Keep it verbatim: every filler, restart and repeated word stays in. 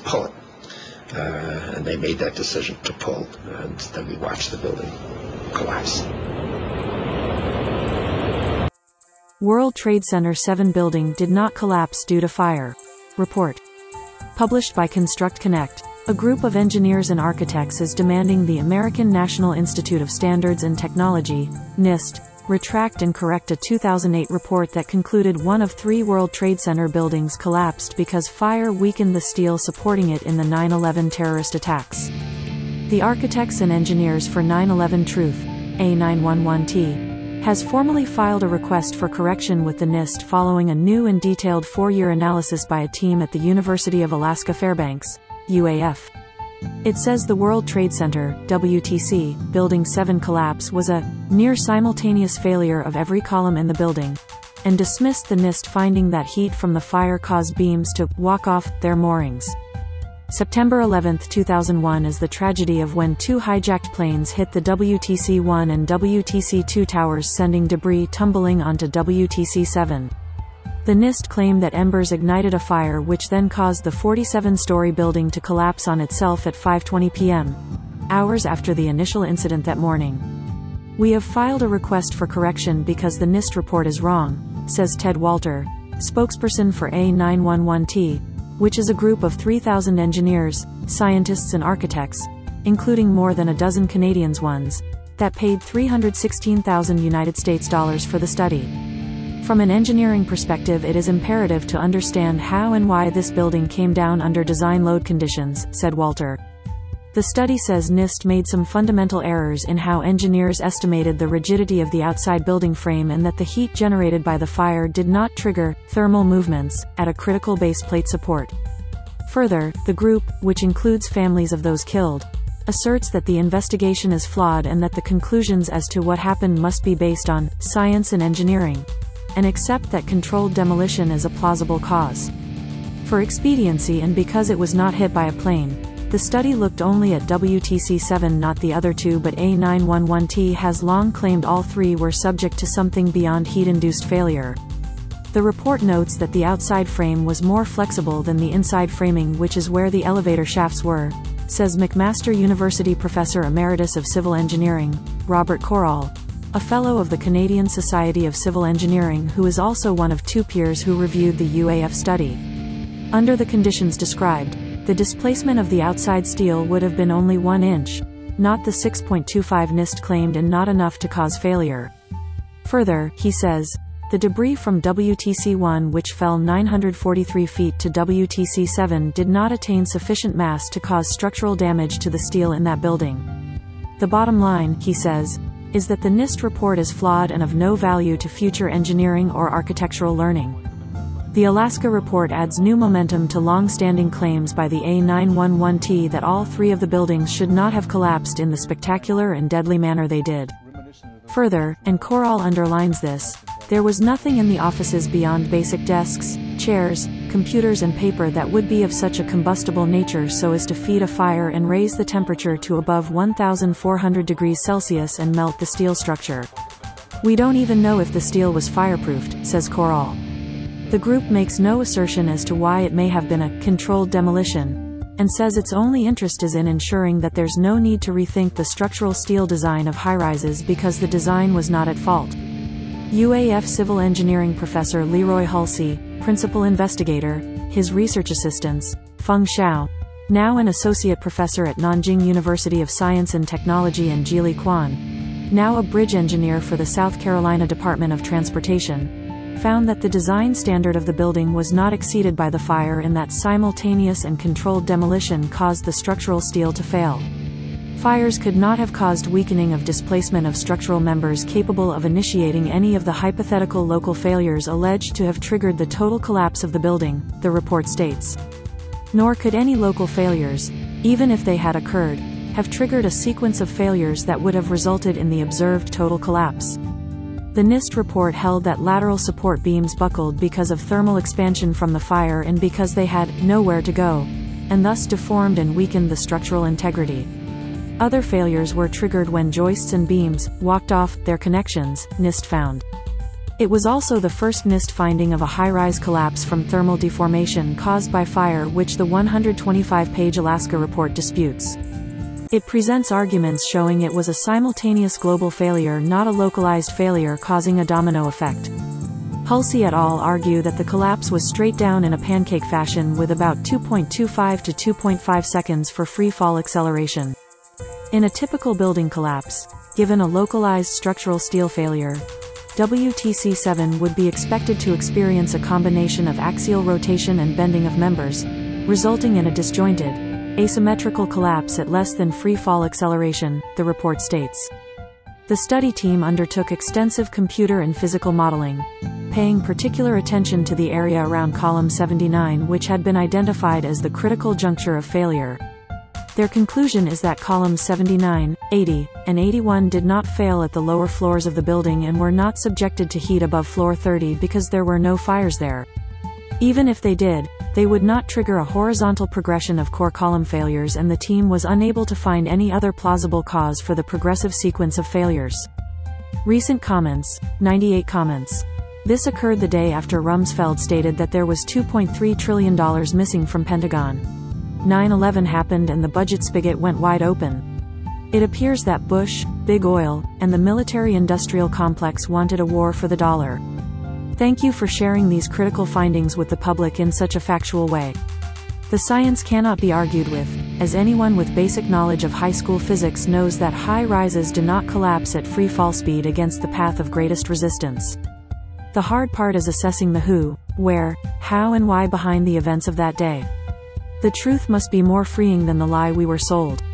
pull it. Uh, and they made that decision to pull, and then we watched the building collapse. World Trade Center seven building did not collapse due to fire. Report. Published by Construct Connect. A group of engineers and architects is demanding the American National Institute of Standards and Technology, NIST, retract and correct a two thousand eight report that concluded one of three World Trade Center buildings collapsed because fire weakened the steel supporting it in the nine eleven terrorist attacks. The architects and engineers for nine eleven Truth, A nine eleven T, has formally filed a request for correction with the NIST following a new and detailed four-year analysis by a team at the University of Alaska Fairbanks, U A F. It says the World Trade Center, W T C, Building seven collapse was a near-simultaneous failure of every column in the building, and dismissed the NIST finding that heat from the fire caused beams to walk off their moorings. September eleventh two thousand one is the tragedy of when two hijacked planes hit the W T C one and W T C two towers, sending debris tumbling onto W T C seven. The NIST claimed that embers ignited a fire which then caused the forty-seven-story building to collapse on itself at five twenty p m, hours after the initial incident that morning. We have filed a request for correction because the NIST report is wrong, says Ted Walter, spokesperson for A nine eleven T, which is a group of three thousand engineers, scientists and architects, including more than a dozen Canadians ones, that paid three hundred sixteen thousand United States dollars for the study. From an engineering perspective, it is imperative to understand how and why this building came down under design load conditions, said Walter. The study says NIST made some fundamental errors in how engineers estimated the rigidity of the outside building frame and that the heat generated by the fire did not trigger thermal movements at a critical base plate support. Further, the group, which includes families of those killed, asserts that the investigation is flawed and that the conclusions as to what happened must be based on science and engineering, and accept that controlled demolition is a plausible cause. For expediency and because it was not hit by a plane, the study looked only at W T C seven, not the other two, but A nine eleven T has long claimed all three were subject to something beyond heat-induced failure. The report notes that the outside frame was more flexible than the inside framing, which is where the elevator shafts were, says McMaster University Professor Emeritus of Civil Engineering, Robert Corall, a fellow of the Canadian Society of Civil Engineering who is also one of two peers who reviewed the U A F study. Under the conditions described, the displacement of the outside steel would have been only one inch, not the six point two five NIST claimed, and not enough to cause failure. Further, he says, the debris from W T C one, which fell nine hundred forty-three feet to W T C seven, did not attain sufficient mass to cause structural damage to the steel in that building. The bottom line, he says, is that the NIST report is flawed and of no value to future engineering or architectural learning. The Alaska report adds new momentum to long-standing claims by the A nine eleven T that all three of the buildings should not have collapsed in the spectacular and deadly manner they did. Further, and Corall underlines this, there was nothing in the offices beyond basic desks, chairs, computers and paper that would be of such a combustible nature so as to feed a fire and raise the temperature to above one thousand four hundred degrees Celsius and melt the steel structure. We don't even know if the steel was fireproofed, says Corall. The group makes no assertion as to why it may have been a controlled demolition, and says its only interest is in ensuring that there's no need to rethink the structural steel design of high-rises because the design was not at fault. U A F civil engineering professor Leroy Hulsey, principal investigator, his research assistants, Feng Xiao, now an associate professor at Nanjing University of Science and Technology, and Jili Quan, now a bridge engineer for the South Carolina Department of Transportation, found that the design standard of the building was not exceeded by the fire and that simultaneous and controlled demolition caused the structural steel to fail. Fires could not have caused weakening of displacement of structural members capable of initiating any of the hypothetical local failures alleged to have triggered the total collapse of the building, the report states. Nor could any local failures, even if they had occurred, have triggered a sequence of failures that would have resulted in the observed total collapse. The NIST report held that lateral support beams buckled because of thermal expansion from the fire and because they had nowhere to go, and thus deformed and weakened the structural integrity. Other failures were triggered when joists and beams walked off their connections, NIST found. It was also the first NIST finding of a high-rise collapse from thermal deformation caused by fire, which the one hundred twenty-five page Alaska report disputes. It presents arguments showing it was a simultaneous global failure, not a localized failure causing a domino effect. Hulsey et al. Argue that the collapse was straight down in a pancake fashion with about two point two five to two point five seconds for free fall acceleration. In a typical building collapse, given a localized structural steel failure, W T C seven would be expected to experience a combination of axial rotation and bending of members, resulting in a disjointed, asymmetrical collapse at less than free fall acceleration, the report states. The study team undertook extensive computer and physical modeling, paying particular attention to the area around column seventy-nine, which had been identified as the critical juncture of failure. Their conclusion is that columns seventy-nine, eighty, and eighty-one did not fail at the lower floors of the building and were not subjected to heat above floor thirty because there were no fires there. Even if they did, they would not trigger a horizontal progression of core column failures, and the team was unable to find any other plausible cause for the progressive sequence of failures. Recent comments, ninety-eight comments. This occurred the day after Rumsfeld stated that there was two point three trillion dollars missing from Pentagon. nine eleven happened and the budget spigot went wide open. It appears that Bush, Big Oil, and the military-industrial complex wanted a war for the dollar. Thank you for sharing these critical findings with the public in such a factual way. The science cannot be argued with, as anyone with basic knowledge of high school physics knows that high rises do not collapse at free fall speed against the path of greatest resistance. The hard part is assessing the who, where, how and why behind the events of that day. The truth must be more freeing than the lie we were sold.